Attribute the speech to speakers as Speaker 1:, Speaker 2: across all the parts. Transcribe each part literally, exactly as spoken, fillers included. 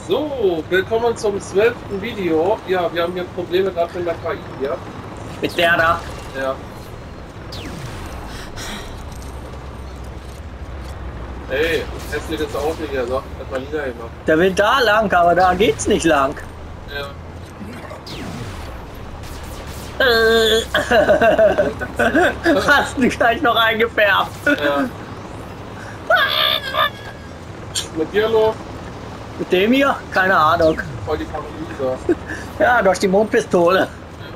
Speaker 1: So, willkommen zum zwölften Video. Ja, wir haben hier Probleme gerade mit der K I hier.
Speaker 2: Mit der da?
Speaker 1: Ja. Hey, hässliches Auto hier, so, hat man niedergemacht.
Speaker 2: Der will da lang, aber da geht's nicht lang.
Speaker 1: Ja.
Speaker 2: Hast du gleich noch eingefärbt?
Speaker 1: Ja. Mit dir los?
Speaker 2: Mit dem hier? Keine Ahnung.
Speaker 1: Voll die Paradiese.
Speaker 2: Ja, durch die Mondpistole.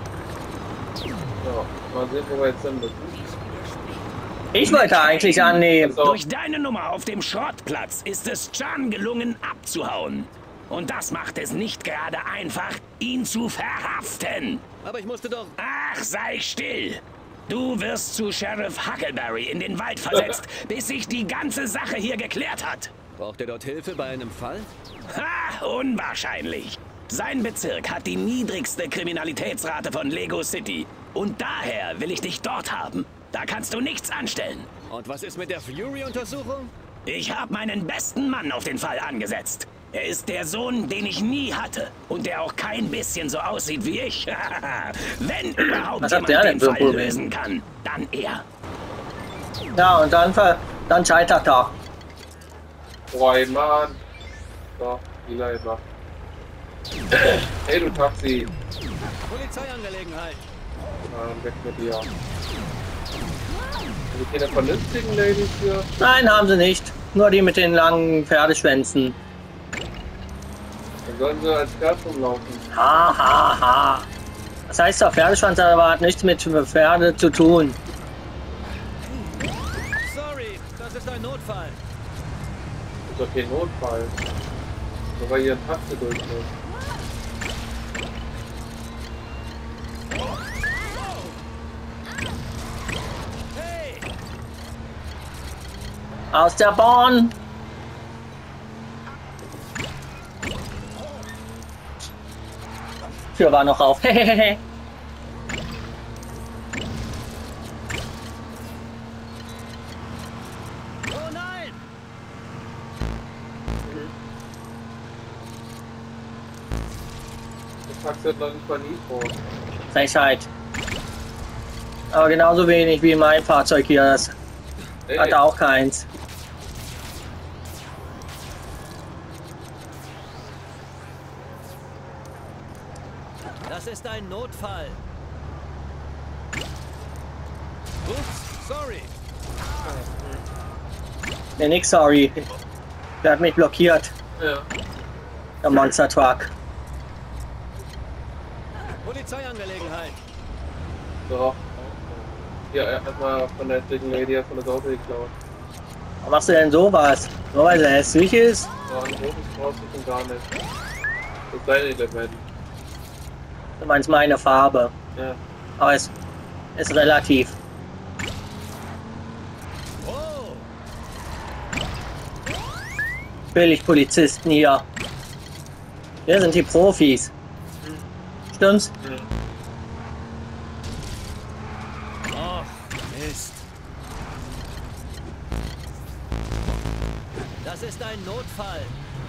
Speaker 1: Ja, mal sehen, wo wir jetzt sind müssen.
Speaker 2: Ich wollte eigentlich annehmen.
Speaker 1: Also,
Speaker 3: Durch deine Nummer auf dem Schrottplatz ist es Chan gelungen, abzuhauen. Und das macht es nicht gerade einfach, ihn zu verhaften.
Speaker 4: Aber ich musste doch...
Speaker 3: Ach, sei still. Du wirst zu Sheriff Huckleberry in den Wald versetzt, bis sich die ganze Sache hier geklärt hat.
Speaker 4: Braucht er dort Hilfe bei einem Fall?
Speaker 3: Ha, unwahrscheinlich. Sein Bezirk hat die niedrigste Kriminalitätsrate von Lego City. Und daher will ich dich dort haben. Da kannst du nichts anstellen.
Speaker 4: Und was ist mit der Fury-Untersuchung?
Speaker 3: Ich habe meinen besten Mann auf den Fall angesetzt. Er ist der Sohn, den ich nie hatte. Und der auch kein bisschen so aussieht wie ich. Wenn überhaupt
Speaker 2: Was hat
Speaker 3: jemand
Speaker 2: der denn
Speaker 3: den
Speaker 2: für ein
Speaker 3: Fall
Speaker 2: Problem?
Speaker 3: lösen kann, dann er.
Speaker 2: Ja, und dann, ver- dann scheitert er.
Speaker 1: boah, ey, Mann. So, lila immer. Hey, du Taxi.
Speaker 4: Polizeiangelegenheit.
Speaker 1: Na, weg mit dir. Haben wir keine vernünftigen Ladies hier?
Speaker 2: Nein, haben sie nicht. Nur die mit den langen Pferdeschwänzen.
Speaker 1: Dann sollen sie als Pferd rumlaufen.
Speaker 2: Ha, ha, ha. Das heißt, der Pferdeschwanz aber hat nichts mit Pferde zu tun.
Speaker 4: Sorry, das ist ein Notfall.
Speaker 1: Das ist doch kein Notfall. Nur weil hier ein Taxi durch ist.
Speaker 4: Hey!
Speaker 2: Aus der Bahn! Tür war noch auf. Hehehe.
Speaker 4: Oh nein!
Speaker 1: Das Taxi hat noch nicht mal Nitro.
Speaker 2: Frechheit. Aber genauso wenig wie mein Fahrzeug hier. Das
Speaker 1: Hey,
Speaker 2: hat auch keins.
Speaker 4: Das ist ein Notfall. Ups, sorry.
Speaker 2: Nee, nix, sorry. Der hat mich blockiert.
Speaker 1: ja.
Speaker 2: Der Monster Truck.
Speaker 4: Polizeiangelegenheit.
Speaker 1: So. Ja, er hat mal von der dicken Lady von der Auto geklaut.
Speaker 2: Warum machst du denn sowas? Nur weil er hässlich ist?
Speaker 1: Ja, ein rotes brauchst du schon gar nicht. Das ist dein Element.
Speaker 2: Du meinst meine Farbe.
Speaker 1: Ja.
Speaker 2: Aber es ist relativ.
Speaker 4: Oh!
Speaker 2: Billig Polizisten hier. Wir sind die Profis. Stimmt's?
Speaker 1: ja.
Speaker 4: Oh, Mist. Das ist ein Notfall.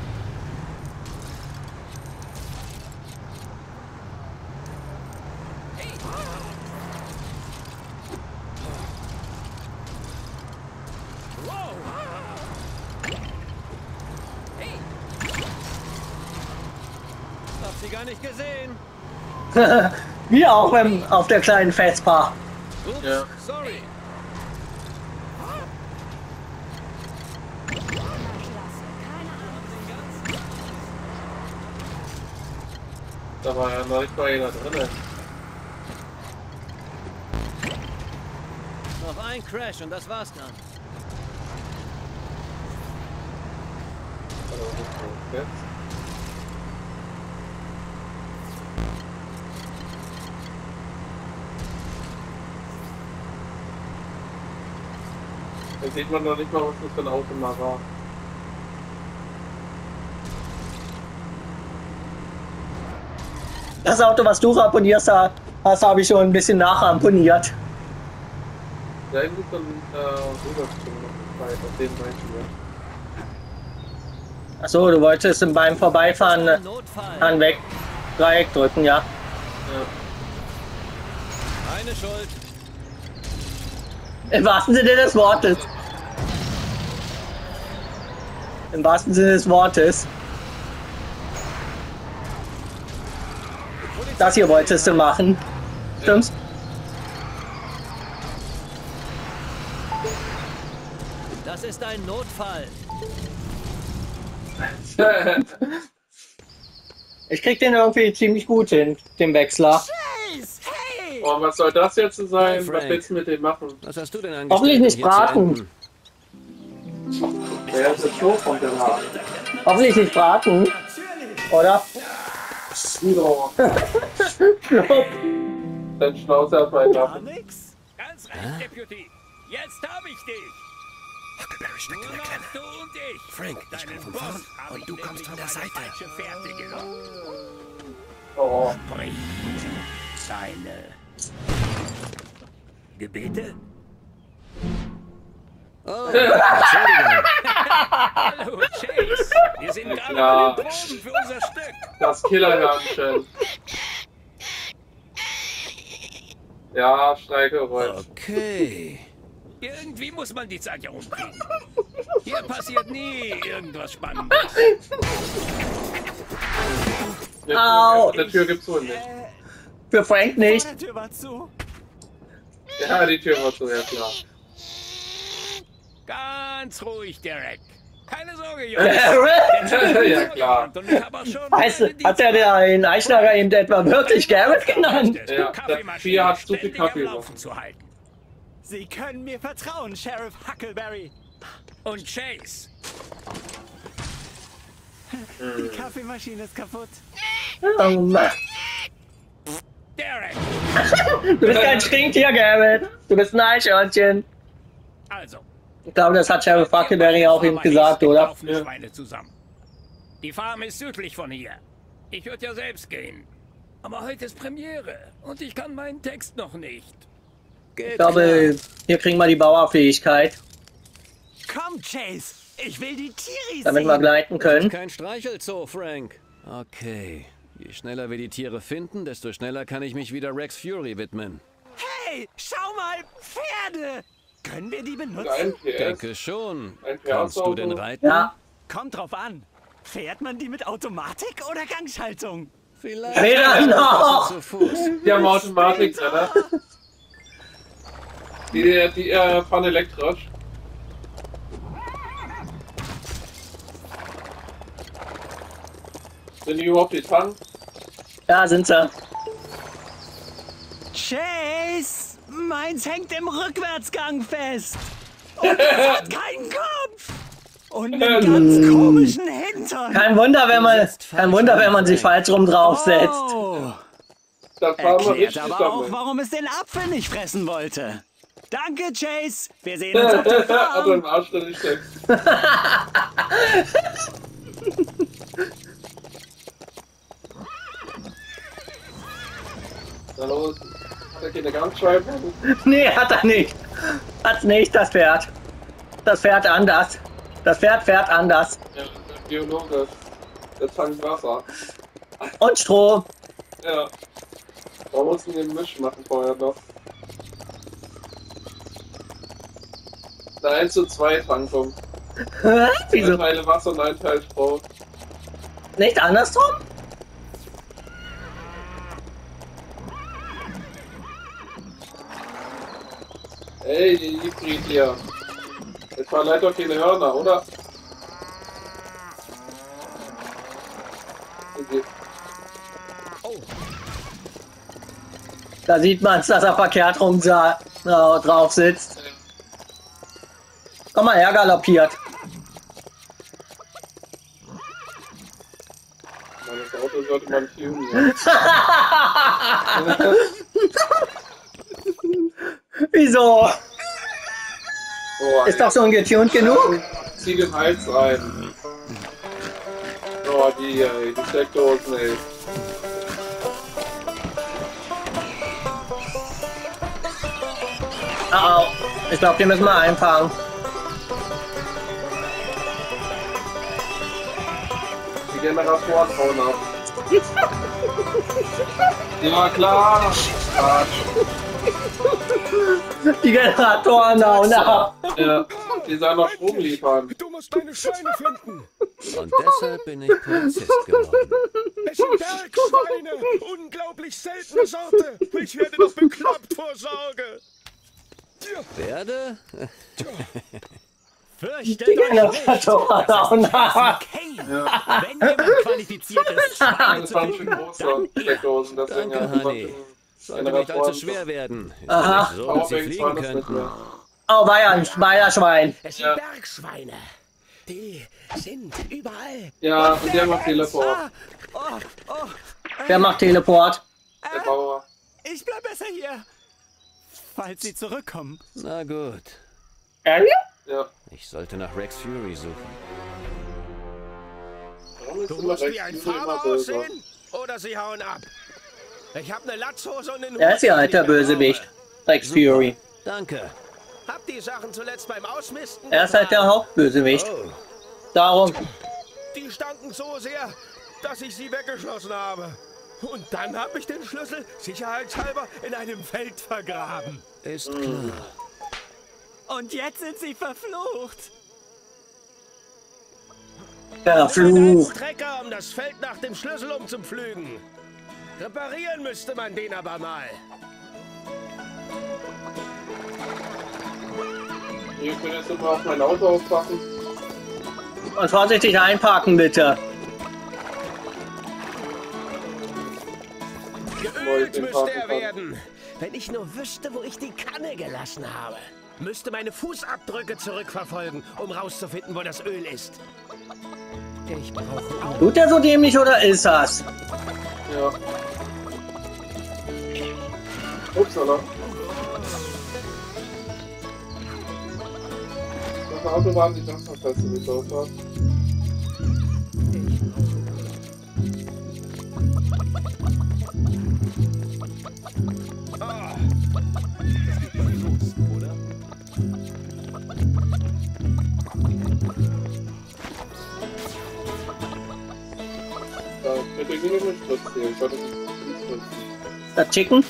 Speaker 4: Hab sie gar nicht gesehen.
Speaker 2: Wir auch beim, auf der kleinen Vespa.
Speaker 4: Ups,
Speaker 1: Ja.
Speaker 4: sorry.
Speaker 1: Da war ja noch nicht mal einer drin.
Speaker 4: Noch ein Crash und das war's dann.
Speaker 1: Also, so, jetzt. Da sieht man noch nicht mal, was das für ein Auto mal war.
Speaker 2: Das Auto, was du ramponiert hast, habe ich schon ein bisschen nachramponiert.
Speaker 1: Ja, irgendwie so ein äh, Rübersprung noch Zeit auf den Seiten. Ja.
Speaker 2: Achso, du wolltest beim Vorbeifahren
Speaker 4: Ein Notfall.
Speaker 2: an weg Dreieck drücken, ja.
Speaker 1: Ja.
Speaker 4: Meine Schuld.
Speaker 2: Im wahrsten Sinne des Wortes. Im wahrsten Sinne des Wortes. Das hier wolltest du machen. Stimmt's?
Speaker 4: Das ist ein Notfall.
Speaker 2: Ich krieg den irgendwie ziemlich gut hin, den Wechsler.
Speaker 4: Chase, hey!
Speaker 1: Oh, was soll das jetzt sein?
Speaker 4: Hey,
Speaker 1: Was
Speaker 4: Frank.
Speaker 1: willst du mit dem machen?
Speaker 4: Was hast du denn angestellt?
Speaker 2: Hoffentlich nicht
Speaker 4: um hier zu
Speaker 2: braten.
Speaker 4: enden?
Speaker 1: Der ist jetzt so vom Haaren.
Speaker 2: Hoffentlich nicht braten. Oder?
Speaker 1: Udo, dein Schnauze erstmal entlassen.
Speaker 4: Nix?
Speaker 3: Ganz recht, Deputy. Jetzt hab ich dich.
Speaker 5: Huckleberry steckt in der Klemme.
Speaker 3: Du und ich.
Speaker 5: Frank, ich komme von vorn und du kommst von der Seite.
Speaker 3: Falsche Fährte gelockt.
Speaker 1: Oh,
Speaker 3: Sprich seine Gebete?
Speaker 4: Oh, Entschuldigung.
Speaker 3: Hallo, Chase. Wir sind gerade
Speaker 1: Ja.
Speaker 3: bei den Proben für unser Stück.
Speaker 1: das Killerhörnchen. Ja, Streichgeräusch.
Speaker 4: Okay.
Speaker 3: Irgendwie muss man die Zeit ja umkriegen. Hier passiert nie irgendwas Spannendes.
Speaker 1: Der,
Speaker 2: Au.
Speaker 1: der Tür gibt's wohl nicht.
Speaker 2: Für Frank nicht.
Speaker 4: Die Tür war zu.
Speaker 1: Ja, die Tür war so, ja klar.
Speaker 3: Ganz ruhig, Derek. Keine Sorge, Jungs.
Speaker 1: Ja, klar.
Speaker 3: Und ich hab auch schon
Speaker 2: Weißt du,
Speaker 3: meine
Speaker 2: hat der den Eichner eben etwa wirklich Garrett genannt?
Speaker 3: Dienste-
Speaker 1: Ja, das Vieh hat zu viel
Speaker 3: ständig am
Speaker 1: Kaffee
Speaker 3: Laufen zu halten.
Speaker 6: Sie können mir vertrauen, Sheriff Huckleberry.
Speaker 3: Und Chase.
Speaker 6: Die Kaffeemaschine ist kaputt.
Speaker 2: Oh Mann.
Speaker 3: Derek.
Speaker 2: Du bist kein Stinktier, Garrett. Du bist ein Eichhörnchen.
Speaker 3: Also.
Speaker 2: Ich glaube, das hat Sheriff Huckleberry auch eben gesagt, oder?
Speaker 3: Laufende Schweine zusammen. Die Farm ist südlich von hier. Ich würde ja selbst gehen. Aber heute ist Premiere und ich kann meinen Text noch nicht.
Speaker 2: Ich glaube, hier kriegen wir die Bauerfähigkeit,
Speaker 6: Komm, Chase. Ich will die Tiere
Speaker 2: damit wir
Speaker 6: sehen.
Speaker 2: gleiten können.
Speaker 4: Kein Streichelzoo, Frank. Okay. Je schneller wir die Tiere finden, desto schneller kann ich mich wieder Rex Fury widmen.
Speaker 6: Hey, schau mal, Pferde. Können wir die benutzen?
Speaker 1: Ein P S.
Speaker 4: Denke schon.
Speaker 1: Ein
Speaker 4: Kannst du
Speaker 1: Pferdauto.
Speaker 4: denn reiten?
Speaker 2: Ja,
Speaker 6: Kommt drauf an. Fährt man die mit Automatik oder Gangschaltung?
Speaker 4: Vielleicht.
Speaker 2: Weder noch.
Speaker 4: Zu Fuß.
Speaker 1: Die haben Automatik drin, ne? Die, die äh, fahren elektrisch. Sind die überhaupt die Tank?
Speaker 2: da sind sie.
Speaker 6: Chase, meins hängt im Rückwärtsgang fest. Und es hat keinen Kopf. Und einen ganz komischen Hintern.
Speaker 2: Kein Wunder, wenn man, kein Wunder, wenn man sich falsch rum draufsetzt.
Speaker 6: Oh,
Speaker 1: Da fahren wir
Speaker 6: erklärt
Speaker 1: richtig
Speaker 6: aber auch,
Speaker 1: damit.
Speaker 6: warum es den Apfel nicht fressen wollte. Danke, Chase. Wir sehen uns auf der
Speaker 1: Also im
Speaker 6: Farm.
Speaker 1: Arsch drin steckt. Na los, da geht eine Gangscheibe.
Speaker 2: Nee, hat er nicht. Hat's nicht, das Pferd. Das Pferd anders. Das Pferd fährt anders.
Speaker 1: Ja, biologisch. Der tankt Wasser.
Speaker 2: Und Strom.
Speaker 1: Ja. Da mussten wir den Misch machen vorher noch. Eine eins zu zwei Tankung. Zwei
Speaker 2: Wieso?
Speaker 1: Teile Wasser und ein Teil Strom.
Speaker 2: Nicht andersrum?
Speaker 1: Ey, die Hybrid hier. Jetzt war leider keine Hörner, oder? Okay.
Speaker 2: Da sieht man, dass er verkehrt rum sa- äh, drauf sitzt. Komm mal her, galoppiert.
Speaker 1: Mann, das Auto sollte man tunen. Ja.
Speaker 2: Wieso?
Speaker 1: Oh,
Speaker 2: Ist doch schon getuned genug?
Speaker 1: Zieh den Hals rein. Oh, die, ey, die Steckdosen, ey.
Speaker 2: Oh, ich glaube, die müssen wir einfangen.
Speaker 1: Generatoren hauen ab. Ja klar. Ah,
Speaker 2: Die Generatoren hauen ab.
Speaker 1: ja, die sollen noch Strom liefern.
Speaker 5: Du musst deine Schweine finden.
Speaker 4: Und deshalb bin ich Polizist geworden.
Speaker 5: Es sind Bergschweine. Unglaublich seltene Sorte. Ich werde doch bekloppt vor Sorge.
Speaker 4: Werde?
Speaker 6: Fürchtet
Speaker 2: Die
Speaker 6: euch nicht.
Speaker 2: Generatoren hauen ab.
Speaker 6: Kane. Wenn jemand qualifiziert ist, Schweine
Speaker 1: Das
Speaker 6: zu
Speaker 1: waren schon
Speaker 6: finden,
Speaker 1: große
Speaker 6: dann
Speaker 1: Steckdosen, deswegen
Speaker 4: Danke,
Speaker 1: ja,
Speaker 4: Honey. Sollte nicht allzu schwer werden. Ist
Speaker 2: Aha.
Speaker 4: ja nicht so, dass sie
Speaker 1: Powerbanks
Speaker 4: fliegen
Speaker 1: waren das nicht
Speaker 4: könnten.
Speaker 1: mehr.
Speaker 2: Oh, Bayern, Bayerschwein.
Speaker 6: Es sind
Speaker 1: Ja.
Speaker 6: Bergschweine. Die sind überall.
Speaker 1: Ja, und der macht Teleport.
Speaker 6: Oh, oh,
Speaker 2: Wer macht Teleport?
Speaker 1: Der Bauer.
Speaker 6: ich bleib besser hier. Falls sie zurückkommen.
Speaker 4: Na gut.
Speaker 2: Ariel?
Speaker 1: Ja.
Speaker 4: Ich sollte nach Rex Fury suchen.
Speaker 1: Warum ist
Speaker 5: Du
Speaker 1: immer
Speaker 5: musst
Speaker 1: recht
Speaker 5: wie ein
Speaker 1: viele immer
Speaker 5: Farmer
Speaker 1: böse?
Speaker 5: aussehen oder sie hauen ab. Ich hab ne Latzhose und einen
Speaker 2: Er ist ja
Speaker 5: Hut, den
Speaker 2: alter
Speaker 5: ich mir
Speaker 2: Bösewicht.
Speaker 5: brauche.
Speaker 2: Rex Fury.
Speaker 4: Danke.
Speaker 5: Hab die Sachen zuletzt beim Ausmisten
Speaker 2: Er ist halt der
Speaker 5: getan.
Speaker 2: Hauptbösewicht.
Speaker 4: Oh,
Speaker 2: Darum.
Speaker 5: Die stanken so sehr, dass ich sie weggeschlossen habe. Und dann hab ich den Schlüssel sicherheitshalber in einem Feld vergraben.
Speaker 4: ist klar.
Speaker 6: Und jetzt sind sie verflucht.
Speaker 2: Verflucht.
Speaker 5: Trecker, um das Feld nach dem Schlüssel umzupflügen. Reparieren müsste man den aber mal.
Speaker 1: Ich will jetzt immer auf mein Auto aufpassen.
Speaker 2: Und vorsichtig einparken, bitte.
Speaker 5: Geölt
Speaker 1: den
Speaker 5: müsste
Speaker 1: Haken
Speaker 5: er
Speaker 1: kann.
Speaker 5: werden. Wenn ich nur wüsste, wo ich die Kanne gelassen habe. Müsste meine Fußabdrücke zurückverfolgen, um rauszufinden, wo das Öl ist. Ich brauche
Speaker 2: Tut er so dämlich oder ist das?
Speaker 1: Ja. Upsala. Auf der Autobahn die Dampferfeste mit drauf war. Da bitte gehen wir mit Spritz hier. Ich wollte nicht spritzen.
Speaker 2: Das Chicken?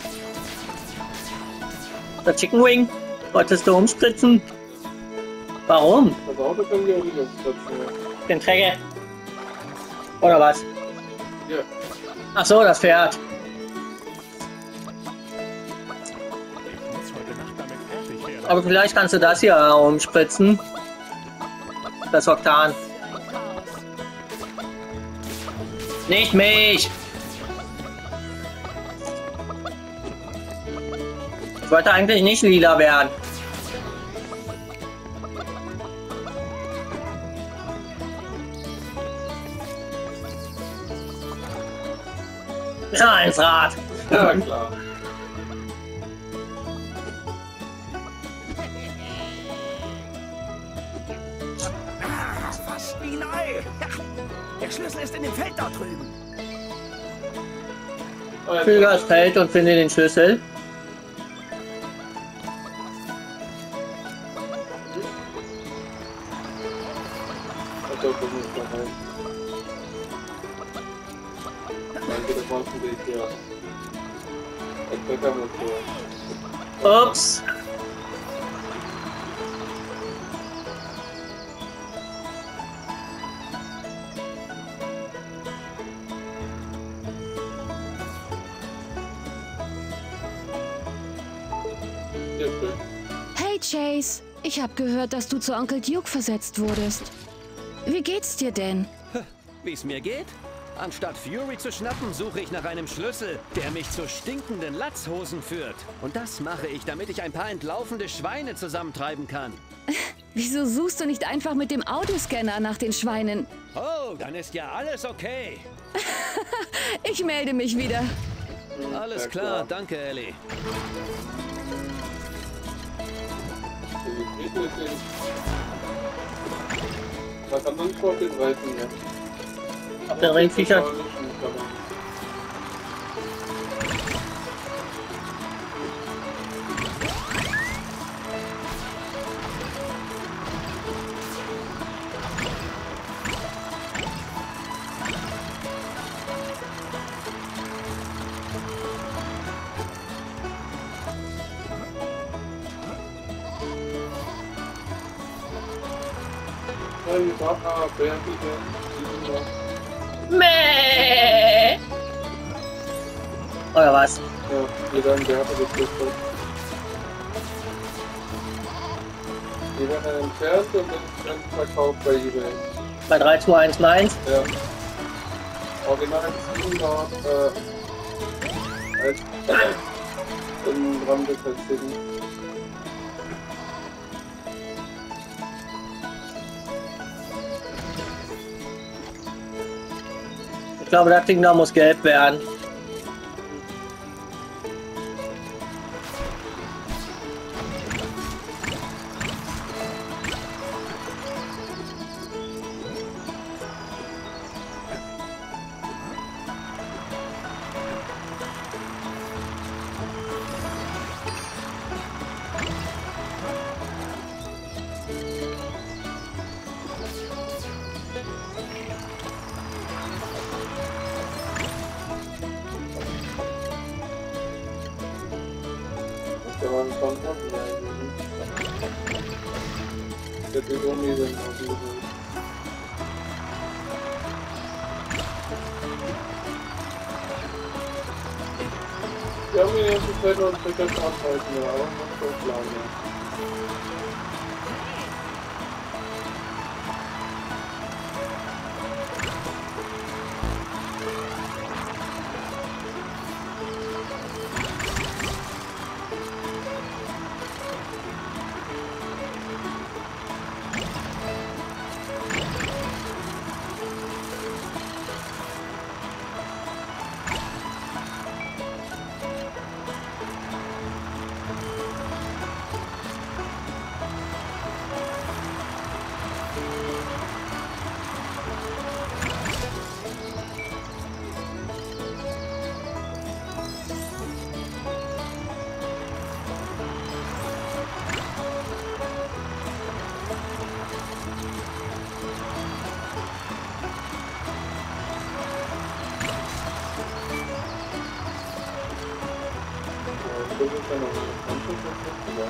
Speaker 2: Das Chicken Wing? Wolltest du umspritzen? Warum?
Speaker 1: Das Auto können wir auch nicht spritzen.
Speaker 2: Den Träger? Oder was?
Speaker 1: Ja.
Speaker 2: Ach so, das Pferd. Aber vielleicht kannst du das hier umspritzen. Das Oktan. Nicht mich! Ich wollte eigentlich nicht lila werden. Ja, ins Rad.
Speaker 1: Ja, klar.
Speaker 6: Fast wie neu. Der Schlüssel ist in dem Feld dort drüben.
Speaker 2: Füge das Feld und finde den Schlüssel.
Speaker 1: Das Auto muss da rein. Danke, das war ein Weg, ja. Der Treckermotor.
Speaker 2: Ups.
Speaker 1: Hier, schön.
Speaker 7: Hey Chase, ich habe gehört, dass du zu Onkel Duke versetzt wurdest. Wie geht's dir denn?
Speaker 4: Wie es mir geht? Anstatt Fury zu schnappen, suche ich nach einem Schlüssel, der mich zu stinkenden Latzhosen führt. Und das mache ich, damit ich ein paar entlaufende Schweine zusammentreiben kann.
Speaker 7: Wieso suchst du nicht einfach mit dem Autoscanner nach den Schweinen?
Speaker 4: Oh, dann ist ja alles okay.
Speaker 7: Ich melde mich wieder.
Speaker 4: Alles
Speaker 1: Ja,
Speaker 4: klar,
Speaker 1: klar.
Speaker 4: danke, Ellie.
Speaker 1: Wie geht das denn? Was haben wir nicht vor den Reifen hier?
Speaker 2: Auf den Rindviecher.
Speaker 1: die Sache, fertige.
Speaker 2: Mäh. Oder was?
Speaker 1: Ja, wir werden der hatte gekriegt. Die werden einen Vers und dann verkauft bei eBay.
Speaker 2: Bei drei zwei eins Mainz?
Speaker 1: Ja. Original Siebener, äh, als im Rahmen des Verzichten.
Speaker 2: Ich glaube, das Ding da muss gelb werden.
Speaker 1: Da waren schon Hoffen eigentlich. Der Bigoni sind auf jeden Fall. Wir haben hier jetzt die Zeit noch ein Stück abhalten, ja, aber macht doch lange. Das ist ja noch eine Anschluss.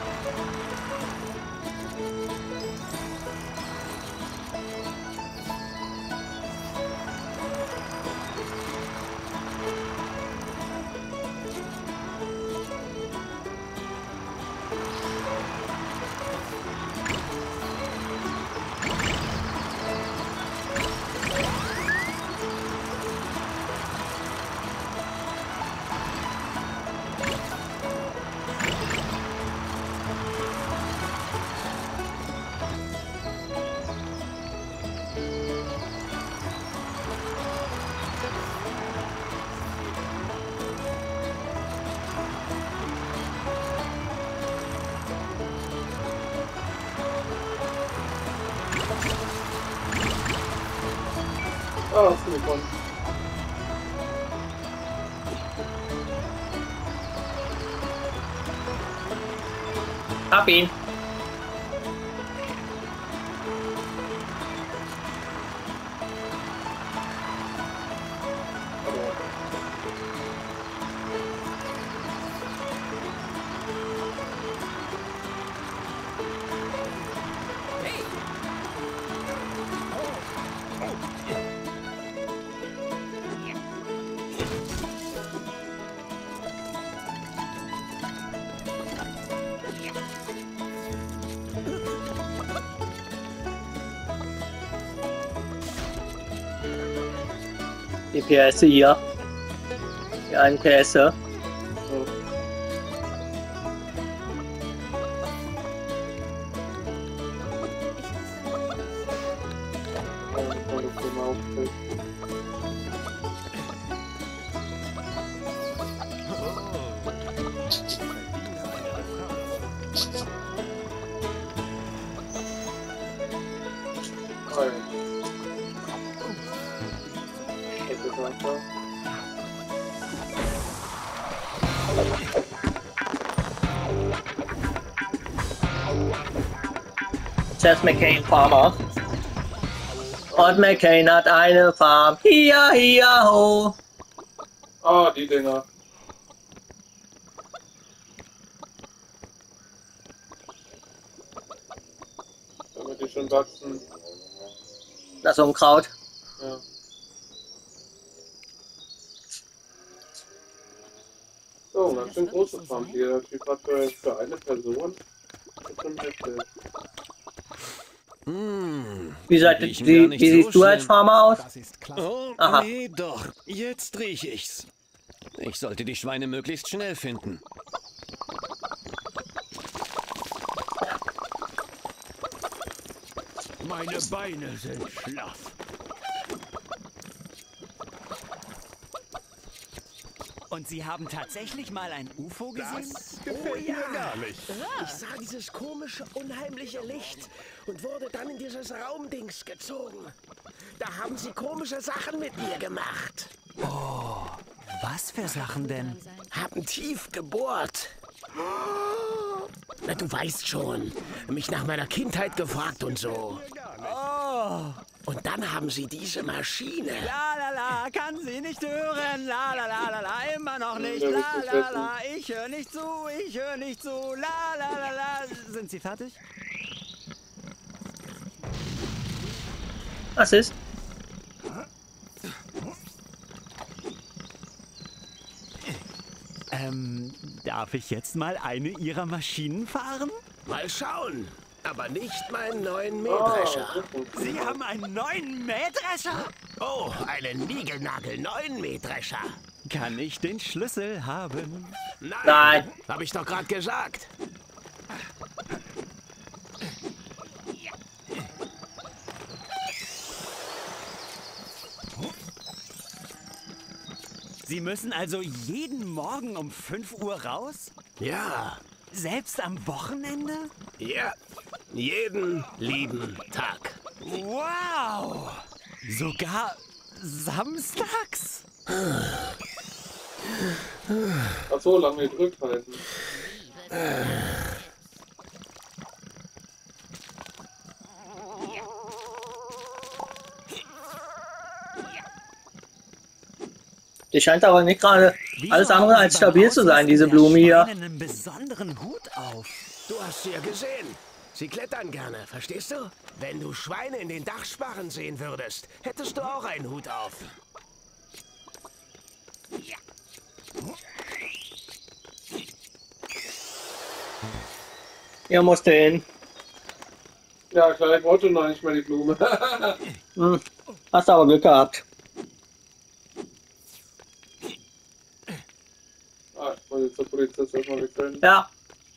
Speaker 1: Ah, hast du gewonnen.
Speaker 2: Hab ihn. Die P S hier. Die einen P S. Seth McCain Farmer. Und McCain hat eine Farm. Hier, hier, ho.
Speaker 1: Ah, die Dinger. Damit die schon wachsen.
Speaker 2: Das Unkraut.
Speaker 1: Ja. So, ganz schön große Farm hier. Der Typ hat für, für eine Person. Das ist schon heftig.
Speaker 4: Mmh,
Speaker 2: Wie, seid,
Speaker 4: die riechen
Speaker 2: wie,
Speaker 4: gar
Speaker 2: wie
Speaker 4: nicht
Speaker 2: siehst
Speaker 4: so
Speaker 2: du als
Speaker 4: schlimm.
Speaker 2: Farmer aus?
Speaker 6: Das ist klasse.
Speaker 4: Oh,
Speaker 2: Aha.
Speaker 4: nee, doch. Jetzt riech ich's. Ich sollte die Schweine möglichst schnell finden.
Speaker 5: Meine Beine sind schlaff.
Speaker 6: Und Sie haben tatsächlich mal ein U F O gesehen?
Speaker 5: Oh ja, gar nicht. Ich sah dieses komische, unheimliche Licht und wurde dann in dieses Raumdings gezogen. Da haben sie komische Sachen mit mir gemacht.
Speaker 6: Was für Sachen denn?
Speaker 5: Haben tief gebohrt. Na, du weißt schon. Mich nach meiner Kindheit gefragt und so.
Speaker 6: Oh,
Speaker 5: Und dann haben sie diese Maschine.
Speaker 6: la la la, kann sie nicht hören. La la la la la, immer noch nicht.
Speaker 1: Ja,
Speaker 6: La
Speaker 1: das ist
Speaker 6: la
Speaker 1: das
Speaker 6: la, ich höre nicht zu, ich höre nicht zu. La la la la. Sind Sie fertig?
Speaker 2: Was ist?
Speaker 6: Ähm, darf ich jetzt mal eine Ihrer Maschinen fahren?
Speaker 5: Mal schauen. Aber nicht meinen neuen
Speaker 1: Ah,
Speaker 5: Mähdrescher.
Speaker 1: das funktioniert.
Speaker 6: Sie haben einen neuen Mähdrescher?
Speaker 5: Oh, einen niegelnagelneuen Mähdrescher.
Speaker 6: Kann ich den Schlüssel haben?
Speaker 5: Nein.
Speaker 2: Nein.
Speaker 5: Hab ich doch gerade gesagt.
Speaker 6: Sie müssen also jeden Morgen um fünf Uhr raus?
Speaker 5: Ja.
Speaker 6: Selbst am Wochenende?
Speaker 5: Ja. Jeden lieben Tag.
Speaker 6: Wow! Sogar samstags?
Speaker 1: Ach so, lange gedrückt halten.
Speaker 2: Die scheint aber nicht gerade
Speaker 6: Wieso
Speaker 2: alles
Speaker 6: haben
Speaker 2: andere
Speaker 6: Sie
Speaker 2: als
Speaker 6: beim
Speaker 2: stabil zu sein,
Speaker 6: Auslassen
Speaker 2: diese
Speaker 6: der
Speaker 2: Blume hier.
Speaker 6: Schweine einen besonderen Hut auf.
Speaker 5: Du hast sie ja gesehen. Sie klettern gerne, verstehst du? Wenn du Schweine in den Dachsparren sehen würdest, hättest du auch einen Hut auf.
Speaker 2: Hier musste hin.
Speaker 1: Ja, klar, ich wollte noch nicht mal die Blume.
Speaker 2: Hm. Hast aber Glück gehabt.
Speaker 1: Ah, ich muss jetzt zur Polizist erstmal wechseln.
Speaker 2: Ja.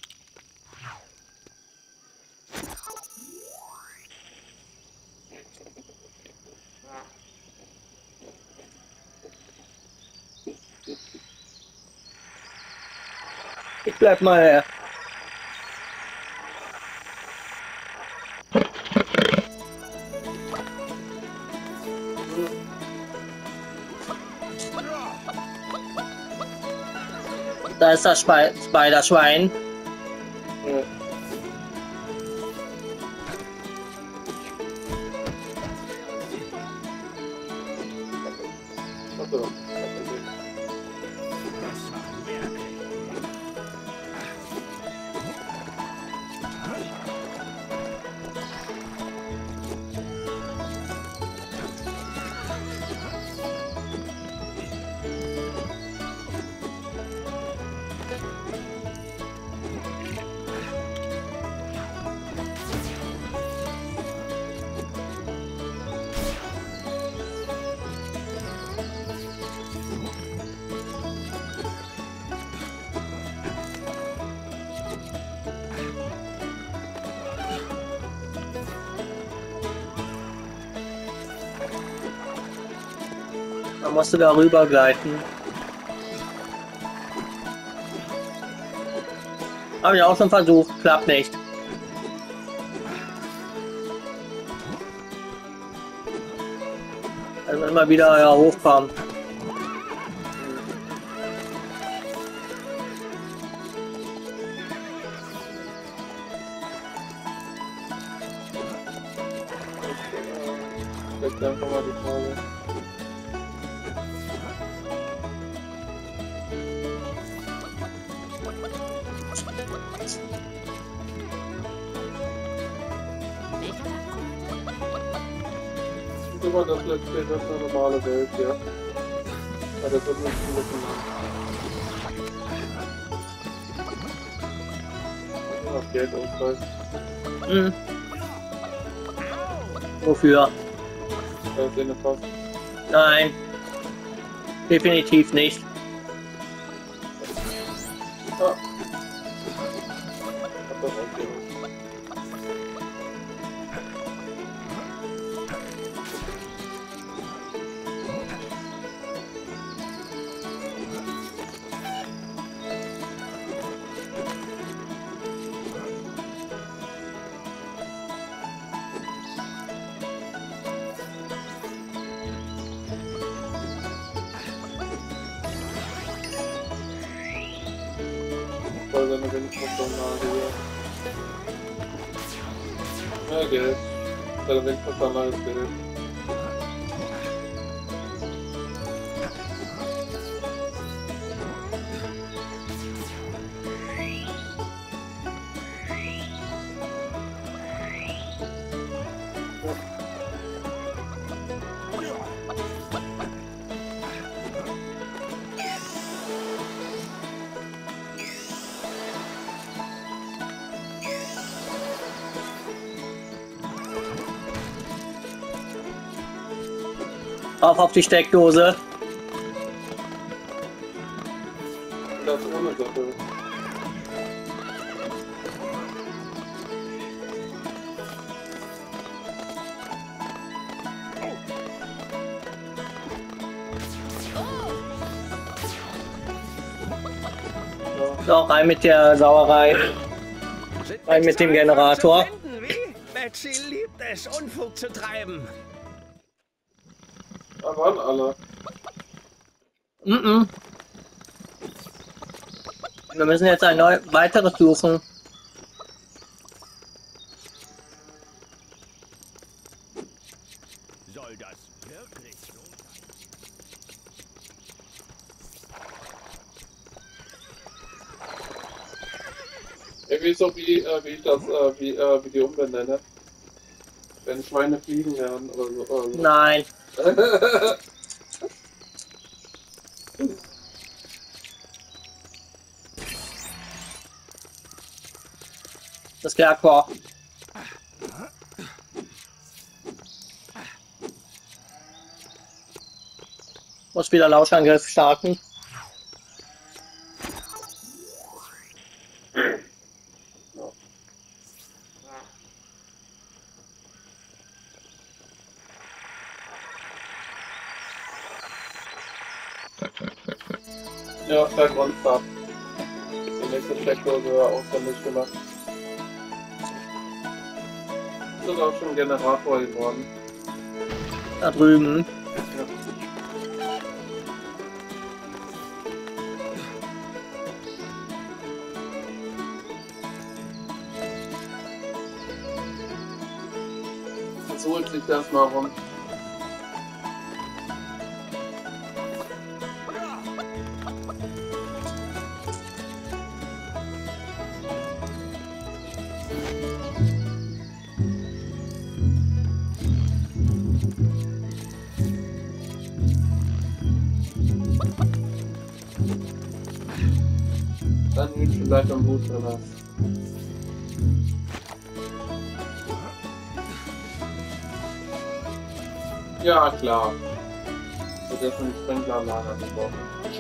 Speaker 2: Ich bleib mal. Da ist das Spe- Spiderschwein.
Speaker 1: Ja. Ach so.
Speaker 2: Da musst du da rüber gleiten. Habe ich auch schon versucht, klappt nicht. Also immer wieder ja, hochkommen.
Speaker 1: Jetzt einfach mal die Frage. ist immer das letzte, das ist eine normale Welt, ja. Aber das wird nicht ein bisschen lang. Ja, Geld ausreicht.
Speaker 2: Hm. Wofür?
Speaker 1: Da ist eine Post.
Speaker 2: Nein. Definitiv nicht.
Speaker 1: Ah. Hab das auch gemacht. Voll seine Windkraftanlage hier. Ja, Geld. Seine Windkraftanlage ist Geld.
Speaker 2: Auf auf die Steckdose.
Speaker 1: Das ist ohne Sache.
Speaker 2: So, rein mit der Sauerei. Rein mit dem Generator.
Speaker 5: Betsy liebt es, Unfug zu treiben.
Speaker 1: Da waren alle.
Speaker 2: Mm-mm. Wir müssen jetzt ein neu weiteres suchen.
Speaker 5: Soll das wirklich so
Speaker 1: Irgendwie so wie, äh, wie ich das, äh, wie, äh, wie die umbenenne. Wenn Schweine fliegen lernen oder so. Oder so.
Speaker 2: Nein. Das Kerker. Muss wieder Lauschangriff starten.
Speaker 1: Ja, kein One-Start. Die nächste Steckdose auswendig gemacht. Das ist auch schon ein Generator geworden.
Speaker 2: Da drüben.
Speaker 1: Ja. Jetzt holt sich das mal rum. Dann Hühnchen bleibt am Hut drin hast. Ja, klar. Wird jetzt eine Sprinkleranlage gebaut.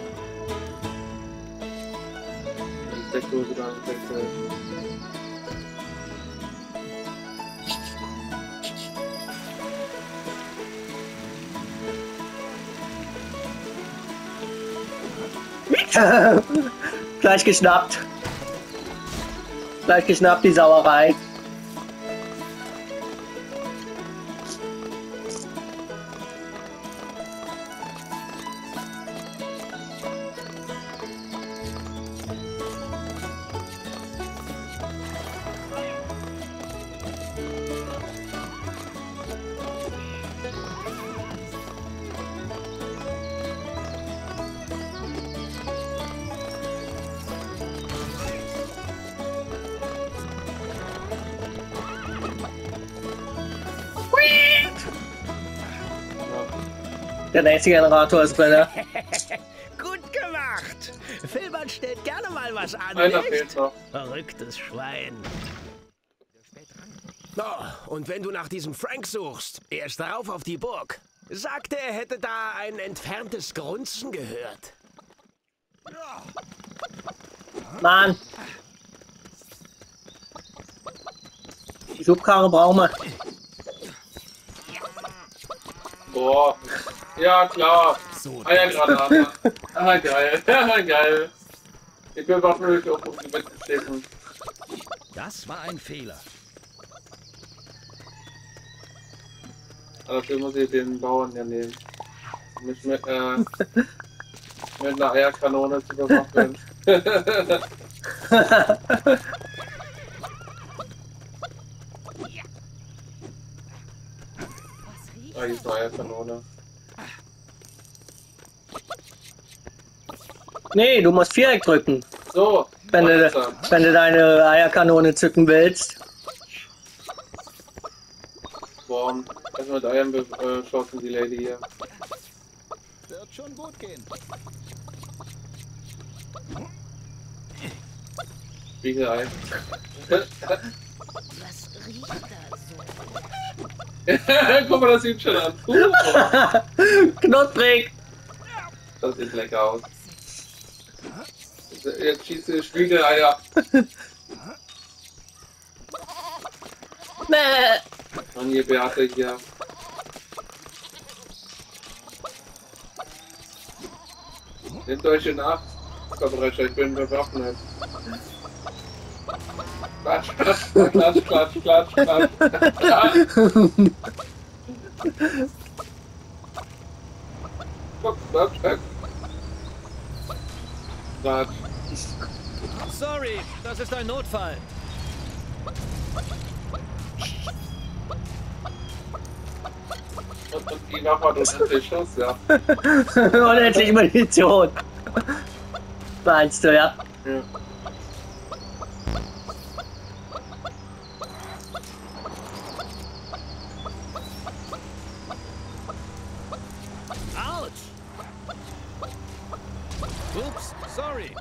Speaker 1: Die Steckdose da wechselt.
Speaker 2: Gleich geschnappt. Gleich geschnappt, die Sauerei. Der nächste Generator ist drin.
Speaker 5: Gut gemacht. Filbert stellt gerne mal was an.
Speaker 1: Einer
Speaker 5: nicht?
Speaker 1: fehlt noch.
Speaker 5: Verrücktes Schwein. Oh, und wenn du nach diesem Frank suchst, er ist darauf auf die Burg. Sagte, er hätte da ein entferntes Grunzen gehört.
Speaker 2: Mann. Die Schubkarre brauchen wir.
Speaker 1: Boah. Ja, klar. Eiergranate. Ah, geil. Ja, geil. Ich will wahrscheinlich auch um die Wette stecken.
Speaker 4: Das war ein Fehler.
Speaker 1: Dafür muss ich den Bauern ja nehmen. Mich mit, äh, mit einer Eierkanone zu bewaffnen. Ah, hier ist eine Eierkanone.
Speaker 2: Nee, du musst Viereck drücken,
Speaker 1: So,
Speaker 2: wenn du, wenn du deine Eierkanone zücken willst.
Speaker 1: Boah, erstmal mit Eiern beschossen, die Lady hier.
Speaker 4: Wird schon gut gehen.
Speaker 1: Spiegelei.
Speaker 8: Was riecht da so?
Speaker 1: Guck mal, das sieht schon an. Uh,
Speaker 2: Knusprig.
Speaker 1: das sieht lecker aus. Jetzt schießt du Spiegeleier.
Speaker 2: Mäh.
Speaker 1: Und hier Beate hier. Nehmt euch in Acht, Verbrecher, ich bin bewaffnet. Klatsch, klatsch, klatsch, klatsch, klatsch, klatsch. Guck, klatsch, klatsch. Klatsch.
Speaker 4: Sorry, das ist ein Notfall.
Speaker 1: Und, und die Waffe hat unendlich Schuss, ja.
Speaker 2: Unendlich Munition. Meinst du, ja?
Speaker 1: Ja.
Speaker 4: Autsch! Ups, sorry.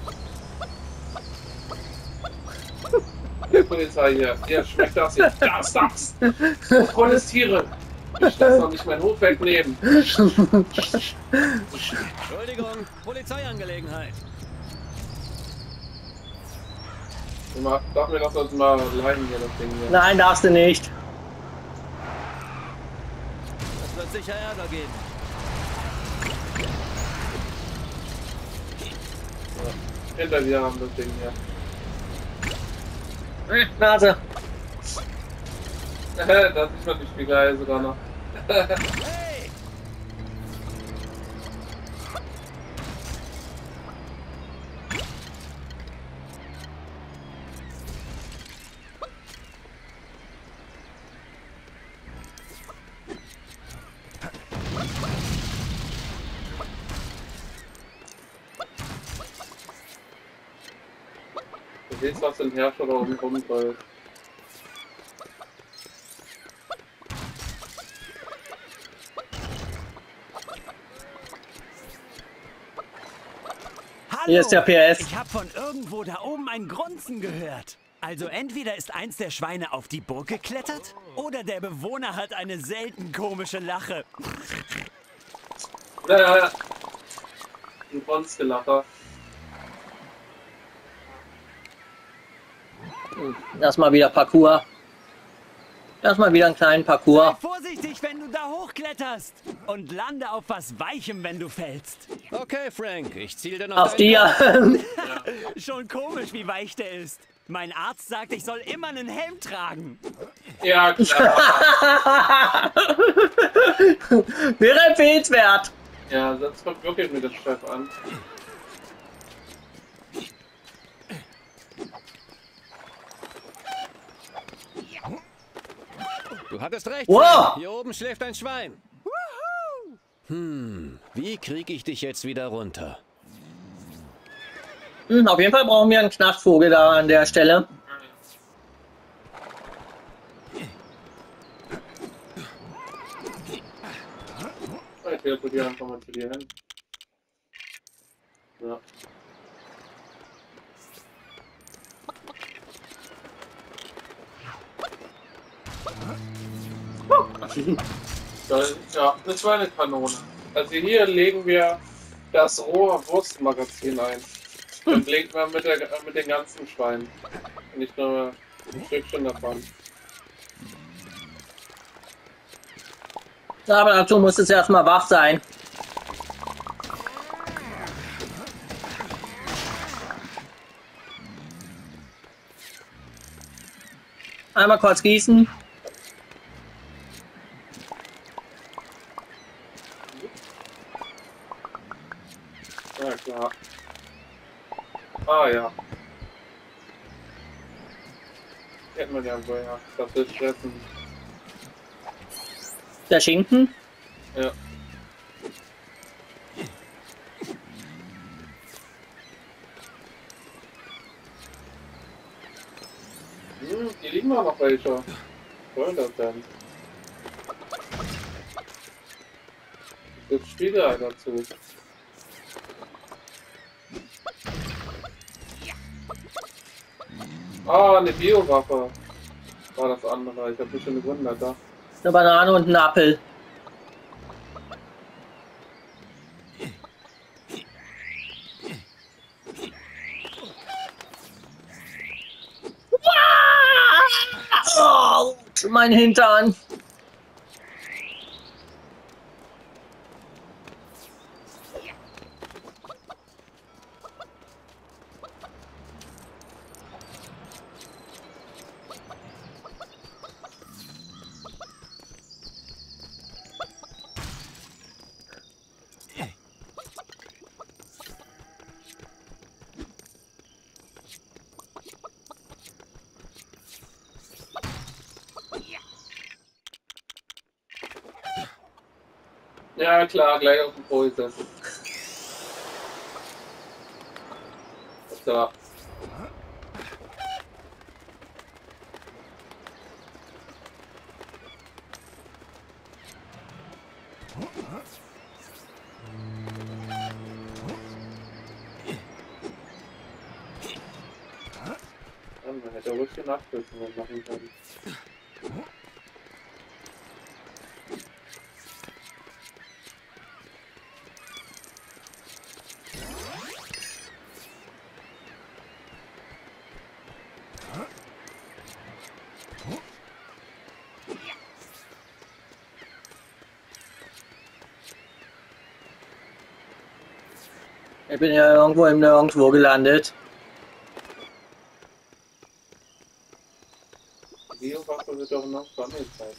Speaker 1: Die Polizei hier. Hier, schmeckt das hier. Das, das! Volles Tiere! Ich lasse noch nicht meinen Hof wegnehmen.
Speaker 4: Entschuldigung, Polizeiangelegenheit.
Speaker 1: Darf mir das sonst mal leihen hier, das Ding hier?
Speaker 2: Nein, darfst du nicht.
Speaker 4: Es wird sicher Ärger geben.
Speaker 1: Hinter dir haben das Ding hier.
Speaker 2: Nase.
Speaker 1: Das ist schon die Spiegelei sogar noch.
Speaker 4: Hey!
Speaker 1: Du siehst, was den Herrscher da oben rumläuft.
Speaker 2: Hier ist der P S.
Speaker 6: Ich habe von irgendwo da oben ein Grunzen gehört. Also entweder ist eins der Schweine auf die Burg geklettert oder der Bewohner hat eine selten komische Lache.
Speaker 1: Ja, ja. Ein Monsterlacher.
Speaker 2: Erstmal wieder Parcours. Erstmal wieder einen kleinen Parcours.
Speaker 6: Sei vorsichtig, wenn du da hochkletterst. Und lande auf was Weichem, wenn du fällst.
Speaker 4: Okay, Frank, ich ziele noch
Speaker 2: Auf
Speaker 4: deinen
Speaker 2: dir.
Speaker 6: Schon komisch, wie weich der ist. Mein Arzt sagt, ich soll immer einen Helm tragen.
Speaker 1: Ja, klar.
Speaker 2: Wäre empfehlenswert.
Speaker 1: Ja, sonst kommt wirklich mir das Chef an.
Speaker 4: Du hattest recht.
Speaker 2: Wow.
Speaker 4: Frank. Hier oben schläft ein Schwein. Hm, wie kriege ich dich jetzt wieder runter?
Speaker 2: Hm, auf jeden Fall brauchen wir einen Knastvogel da an der Stelle.
Speaker 1: Ich teleportiere einfach mal zu dir hin. Ja. Ja, das war eine Kanone. Also hier legen wir das rohe Wurstmagazin ein. Dann legen wir mit, der, mit den ganzen Schweinen. Nicht nur ein Stückchen davon.
Speaker 2: Ja, aber dazu muss es erstmal wach sein. Einmal kurz gießen.
Speaker 1: Ja, klar. Ah, ja. Kennt man ja woher. Das ist Stressen.
Speaker 2: Der Schinken.
Speaker 1: Ja. Hm, die liegen auch noch welche. Was soll das denn? Es gibt Spieler dazu. Ah, eine Biowaffe. War das andere. Ich hab mich schon gewundert, da.
Speaker 2: Eine Banane und ein Apfel. Oh, mein Hintern.
Speaker 1: Ja klar, gleich auf dem Pol setzen. So. Man hätte ruhig den Abkürzung machen können.
Speaker 2: Ich bin ja irgendwo im Nirgendwo gelandet.
Speaker 1: Die Biowaffe wird doch noch Sonne sein.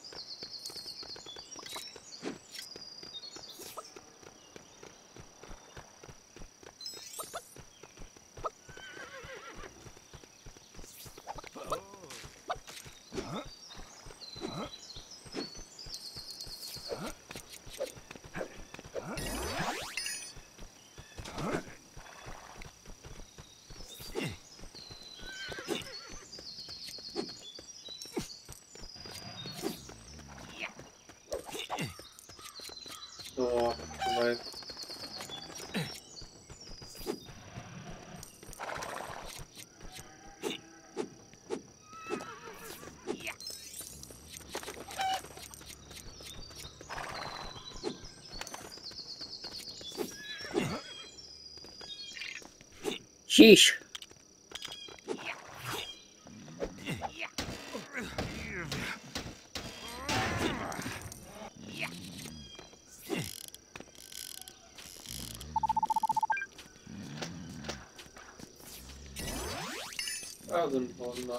Speaker 1: So, soweit.
Speaker 2: Sheesh.
Speaker 1: Da sind Wunder.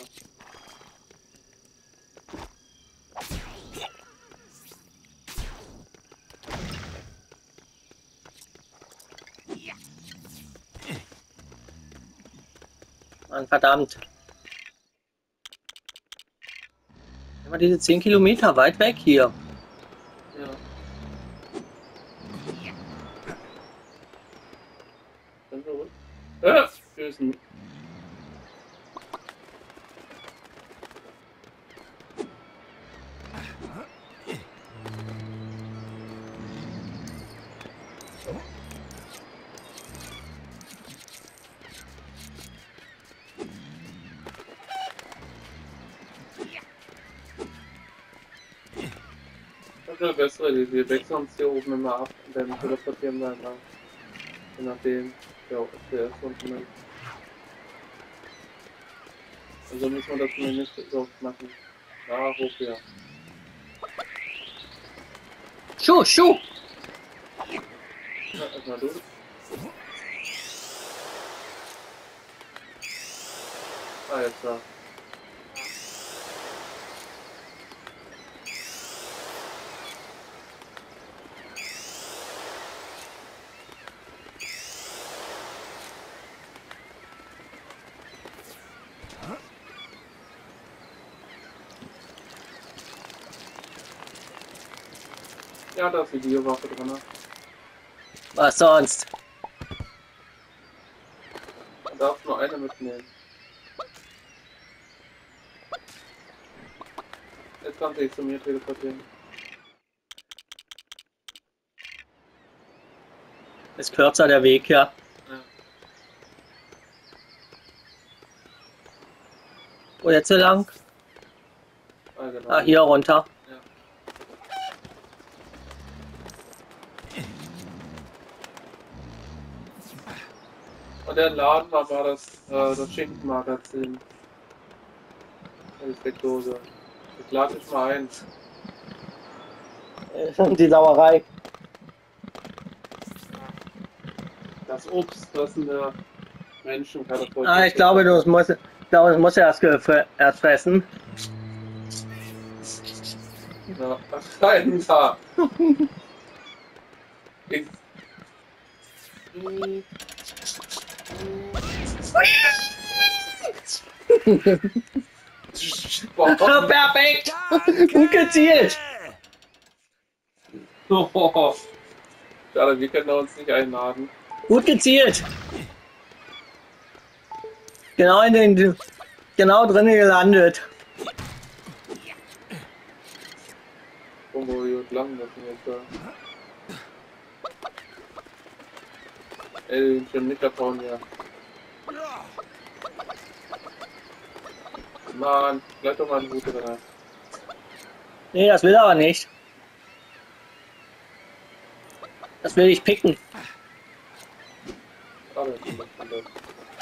Speaker 2: Mann, verdammt. Immer diese zehn Kilometer weit weg hier.
Speaker 1: Ja. Sind wir gut? Äh, Füßen. habe eine bessere Idee. Wir wechseln uns hier oben immer ab und dann teleportieren wir mal. Je nachdem, ja, wer ist unten ist. Also müssen wir das nicht so machen. Na, hoch hier.
Speaker 2: Schuh, Schuh!
Speaker 1: Ja, erstmal du. Ah, jetzt da. Ja, da ist die Biowaffe drin.
Speaker 2: Was sonst?
Speaker 1: Man darf nur eine mitnehmen. Jetzt kann sich zu mir teleportieren.
Speaker 2: Ist kürzer der Weg, ja.
Speaker 1: Ja.
Speaker 2: Wo jetzt so lang?
Speaker 1: Ah, genau.
Speaker 2: Ah, hier runter.
Speaker 1: Ja. Und der Laden war, war das, äh, das Schinkenmagazin. Die Steckdose. Ich lade dich mal ein.
Speaker 2: Die Sauerei.
Speaker 1: Das Obst, das in der Menschen katapultiert.
Speaker 2: Ah, ich glaube, du musst, ich glaube, du musst erst, erst fressen.
Speaker 1: Ja, keinen Tag. Ich.
Speaker 2: Oh, perfekt! Gut gezielt!
Speaker 1: Oh. Schade, wir können uns nicht einladen.
Speaker 2: Gut gezielt! Genau in den. Genau drinnen gelandet.
Speaker 1: Irgendwo hier lang lassen jetzt da. Ey, ich bin nicht davon, ja. Mann, bleib doch mal eine gute dran.
Speaker 2: Nee, das will er aber nicht. Das will ich picken.
Speaker 1: Aber ich bin nicht von der.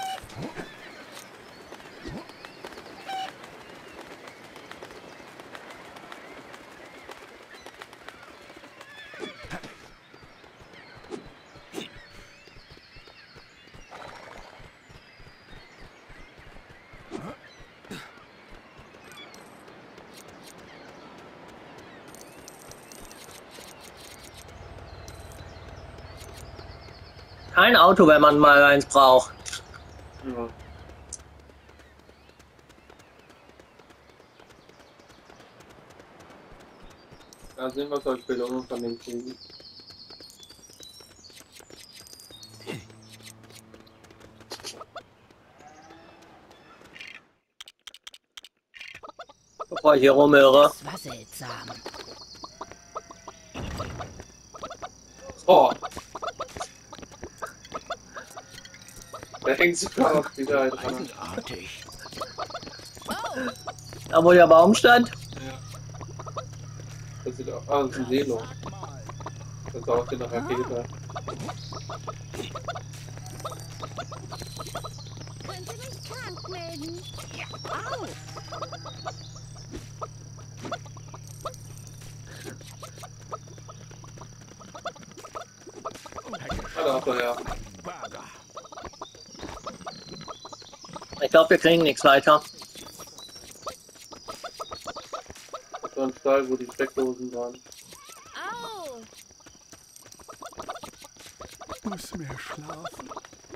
Speaker 2: Kein Auto, wenn man mal eins braucht.
Speaker 1: Ja. Da sehen wir es als Belohnung von den Kriegen.
Speaker 2: Bevor ich hier rumhöre.
Speaker 8: Das war seltsam.
Speaker 1: Oh! Da hängt sogar noch wieder ein dran.
Speaker 5: Eigenartig.
Speaker 2: Da wo der Baum stand.
Speaker 1: Ja. Das sieht auch. Ah, das ist ein Selo. Das ist auch wie eine Rakete.
Speaker 8: Könnt ihr mich krank melden? Au!
Speaker 1: Ah, da hat er ja.
Speaker 5: Burger.
Speaker 2: Ich glaube, wir kriegen nichts weiter.
Speaker 1: Das war ein Stall, wo die Steckdosen waren.
Speaker 8: Au!
Speaker 5: Muss mehr schlafen.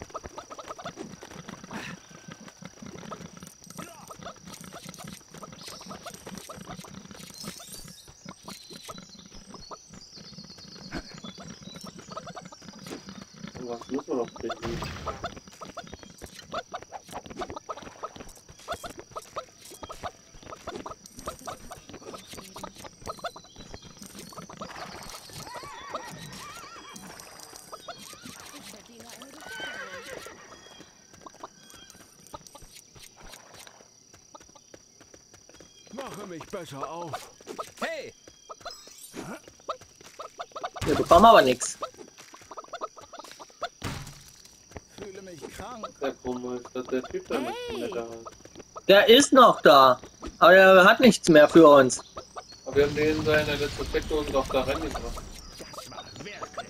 Speaker 1: Und was muss man noch kriegen?
Speaker 5: Mache mich besser auf.
Speaker 4: Hey!
Speaker 2: Wir bekommen aber nichts.
Speaker 6: Fühle mich krank.
Speaker 1: Der komisch, dass der Typ da nicht mehr da ist.
Speaker 2: Der ist noch da. Aber er hat nichts mehr für uns.
Speaker 1: Aber wir haben den seine letzte Steckdose doch da reingebracht.
Speaker 5: Das war wirklich.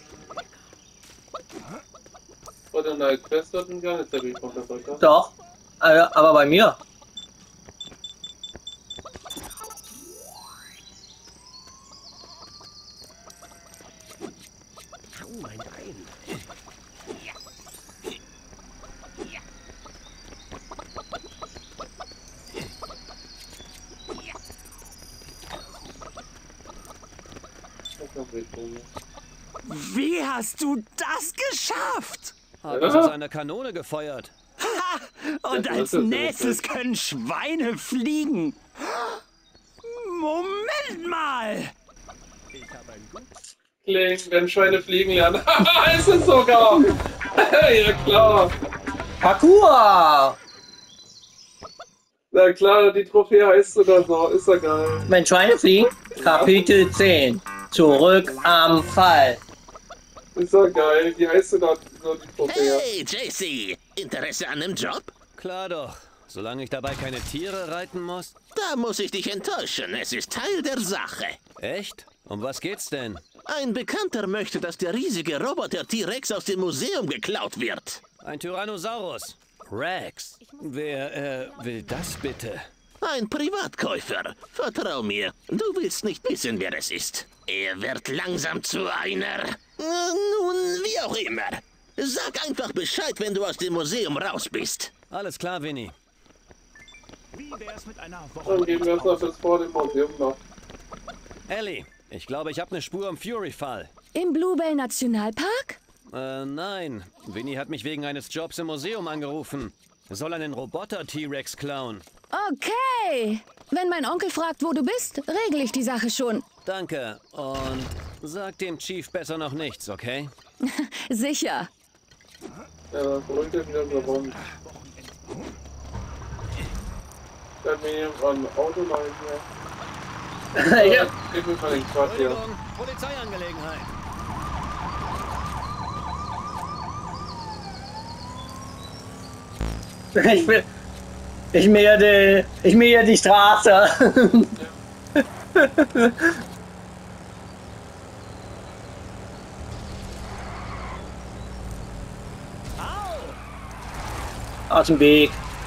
Speaker 1: Oder eine Quest hat ihn gar nicht der Brief runtergebracht.
Speaker 2: Doch. Äh, aber bei mir.
Speaker 5: Hau mein Bein.
Speaker 6: Wie hast du das geschafft?
Speaker 4: Hat es aus einer Kanone gefeuert.
Speaker 6: Und
Speaker 1: Das
Speaker 6: als
Speaker 1: ist es
Speaker 6: nächstes
Speaker 1: nicht.
Speaker 6: können Schweine fliegen. Moment mal.
Speaker 5: Ich habe ein gutes.
Speaker 1: Kling, wenn Schweine fliegen lernen. Haha, ist es sogar! Ja klar!
Speaker 2: Parkour!
Speaker 1: Na klar, die Trophäe heißt sogar so, ist ja geil.
Speaker 2: Wenn Schweine fliegen? Kapitel zehn. Zurück am Fall.
Speaker 1: Ist ja geil, wie heißt du da so die Trophäe?
Speaker 3: Hey, J C, Interesse an dem Job?
Speaker 4: Klar doch. Solange ich dabei keine Tiere reiten muss.
Speaker 3: Da muss ich dich enttäuschen. Es ist Teil der Sache.
Speaker 4: Echt? Um was geht's denn?
Speaker 3: Ein Bekannter möchte, dass der riesige Roboter T-Rex aus dem Museum geklaut wird.
Speaker 4: Ein Tyrannosaurus. Rex. Wer äh, will das bitte?
Speaker 3: Ein Privatkäufer. Vertrau mir, du willst nicht wissen, wer es ist. Er wird langsam zu einer... äh, Nun, wie auch immer. Sag einfach Bescheid, wenn du aus dem Museum raus bist.
Speaker 4: Alles klar, Winnie.
Speaker 6: Wie wär's mit einer
Speaker 1: Dann gehen wir jetzt noch bis vor dem Museum noch.
Speaker 4: Ellie, ich glaube, ich habe eine Spur am Fury-Fall.
Speaker 7: Im Bluebell Nationalpark?
Speaker 4: Äh, nein. Winnie hat mich wegen eines Jobs im Museum angerufen. Er soll einen Roboter-T-Rex klauen.
Speaker 7: Okay. Wenn mein Onkel fragt, wo du bist, regle ich die Sache schon.
Speaker 4: Danke. Und sag dem Chief besser noch nichts, okay?
Speaker 7: Sicher.
Speaker 1: Ja, beruhigt euch wieder so rund. Dann mir hier ein Auto rein hier.
Speaker 2: Ja.
Speaker 1: Gib mir mal den Quatsch hier.
Speaker 4: Entschuldigung, Polizeiangelegenheit.
Speaker 2: Ich will. Ich mähe die. Ich mähe die Straße. Aus dem Weg.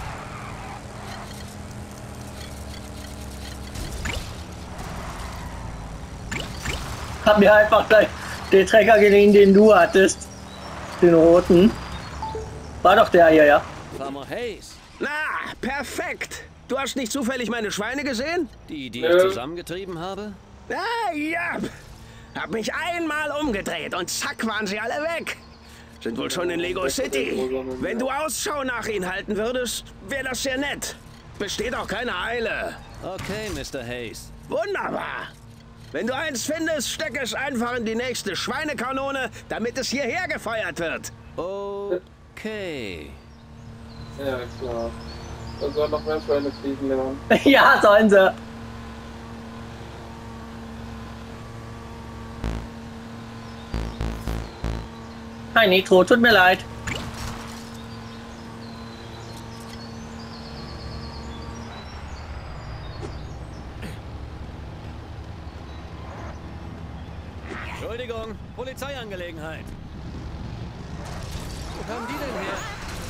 Speaker 2: Hab mir einfach gleich den Trecker geliehen, den du hattest. Den roten. War doch der hier, ja.
Speaker 4: Farmer Hayes.
Speaker 5: Na, perfekt. Du hast nicht zufällig meine Schweine gesehen?
Speaker 4: Die, die
Speaker 1: Nö.
Speaker 4: ich zusammengetrieben habe?
Speaker 5: Ah, ja. Hab mich einmal umgedreht und zack waren sie alle weg. Sind wohl schon in Lego City. Wenn du Ausschau nach ihnen halten würdest, wäre das sehr nett. Besteht auch keine Eile.
Speaker 4: Okay, Mister Hayes.
Speaker 5: Wunderbar. Wenn du eins findest, steck es einfach in die nächste Schweinekanone, damit es hierher gefeuert wird.
Speaker 4: Okay.
Speaker 1: Ja, klar. Da soll noch mehr Schweine fliegen lernen.
Speaker 2: Ja, sollen sie. Hi Nitro, tut mir leid.
Speaker 4: Entschuldigung, Polizeiangelegenheit. Wo kamen die denn her?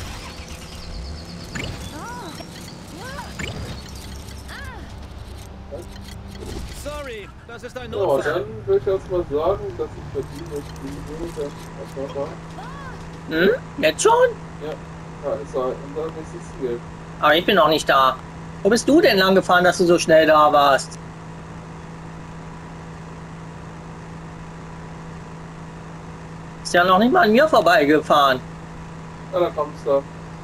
Speaker 4: Sorry, das ist ein
Speaker 1: Ja,
Speaker 4: Notfall.
Speaker 1: dann würde ich erst mal sagen, dass ich für dieses Video das erstmal war.
Speaker 2: Hm? Jetzt schon?
Speaker 1: Ja, da ist er, unser nächstes Ziel.
Speaker 2: Aber ich bin noch nicht da. Wo bist du denn lang gefahren, dass du so schnell da warst? Ist ja noch nicht mal an mir vorbeigefahren.
Speaker 1: Ja, da kommst du.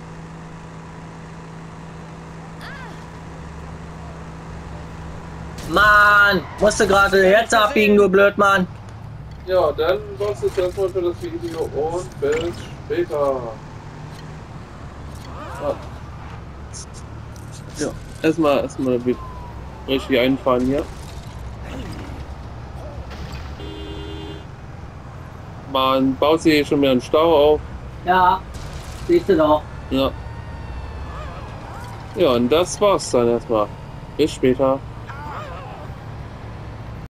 Speaker 2: Mann, musste gerade Herz abbiegen, du Blödmann.
Speaker 1: Ja, dann war's es erstmal für das Video und bis später. Ja, ja erstmal erstmal richtig einfahren hier. Man baut sich schon wieder einen Stau auf.
Speaker 2: Ja, siehst du doch.
Speaker 1: Ja. Ja, und das war's dann erstmal. Bis später.